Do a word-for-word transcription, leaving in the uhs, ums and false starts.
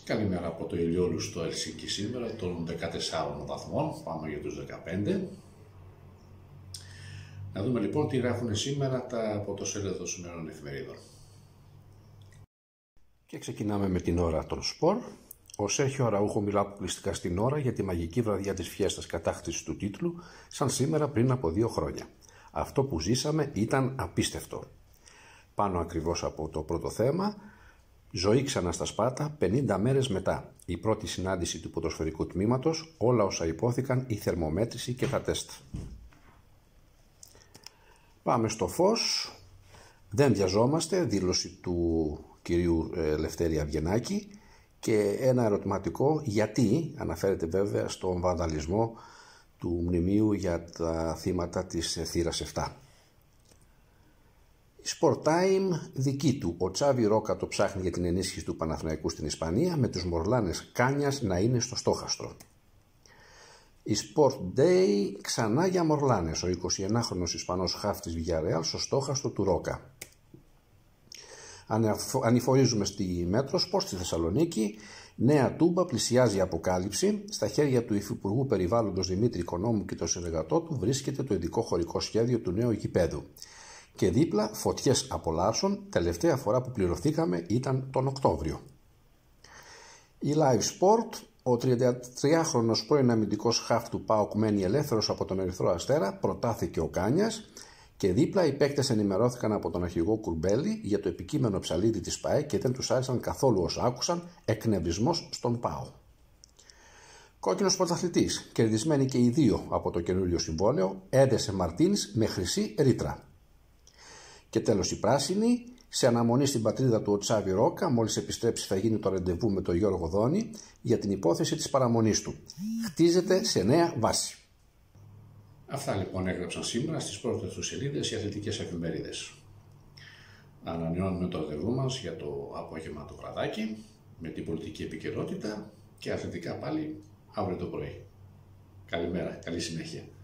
Καλημέρα από το Ηλιόλου στο Ελσίνκι σήμερα, των δεκατεσσάρων βαθμών, πάμε για τους δεκαπέντε. Να δούμε λοιπόν τι γράφουν σήμερα τα πρωτοσέλιδα σημερινών εφημερίδων. Και ξεκινάμε με την ώρα των σπορ. Ο Σέρχιο Αραούχο μιλά αποκλειστικά στην ώρα για τη μαγική βραδιά της φιέστας κατάκτησης του τίτλου, σαν σήμερα πριν από δύο χρόνια. Αυτό που ζήσαμε ήταν απίστευτο. Πάνω ακριβώς από το πρώτο θέμα, ζωή ξανά στα Σπάτα πενήντα μέρες μετά. Η πρώτη συνάντηση του ποδοσφαιρικού τμήματος, όλα όσα υπόθηκαν, η θερμομέτρηση και τα τεστ. Πάμε στο φως. Δεν βιαζόμαστε, δήλωση του κυρίου Λευτέρη Αβγενάκη. Και ένα ερωτηματικό γιατί, αναφέρεται βέβαια στον βανδαλισμό του μνημείου για τα θύματα της θύρας επτά. Η Sport Time δική του. Ο Τσάβι Ρόκα το ψάχνει για την ενίσχυση του Παναθηναϊκού στην Ισπανία, με τους Μορλάνες Κάνιας να είναι στο στόχαστρο. Η Sport Day ξανά για Μορλάνες. Ο εικοσιενάχρονος Ισπανός χαφ της Villarreal στο στόχαστρο του Ρόκα. Ανηφορίζουμε στη Μέτροσπορτ στη Θεσσαλονίκη. Νέα Τούμπα πλησιάζει η αποκάλυψη. Στα χέρια του Υφυπουργού Περιβάλλοντος Δημήτρη Οικονόμου και των συνεργατών του βρίσκεται το ειδικό χωρικό σχέδιο του νέου γηπέδου. Και δίπλα φωτιές από Λάρσον, τελευταία φορά που πληρωθήκαμε ήταν τον Οκτώβριο. Η Live Sport, ο τριαντατριάχρονος πρώην αμυντικός χαφ του ΠΑΟΚ μένει ελεύθερος από τον Ερυθρό Αστέρα, προτάθηκε ο Κάνιας. Και δίπλα οι παίκτες ενημερώθηκαν από τον αρχηγό Κουρμπέλη για το επικείμενο ψαλίδι της ΠΑΕ και δεν τους άρεσαν καθόλου όσα άκουσαν, εκνευρισμός στον ΠΑΟ. Κόκκινος πρωταθλητής, κερδισμένοι και οι δύο από το καινούριο συμβόλαιο, έδεσε Μαρτίνς με χρυσή ρήτρα. Και τέλος η πράσινη, σε αναμονή στην πατρίδα του ο Τσάβι Ρόκα, μόλις επιστρέψει θα γίνει το ραντεβού με τον Γιώργο Δόνη για την υπόθεση της παραμονής του. Χτίζεται σε νέα βάση. Αυτά λοιπόν έγραψαν σήμερα στις πρώτες τους σελίδες οι αθλητικές εφημερίδες. Ανανεώνουμε το ραντεβού μας για το απόγευμα το βραδάκι με την πολιτική επικαιρότητα και αθλητικά πάλι αύριο το πρωί. Καλημέρα, καλή συνέχεια.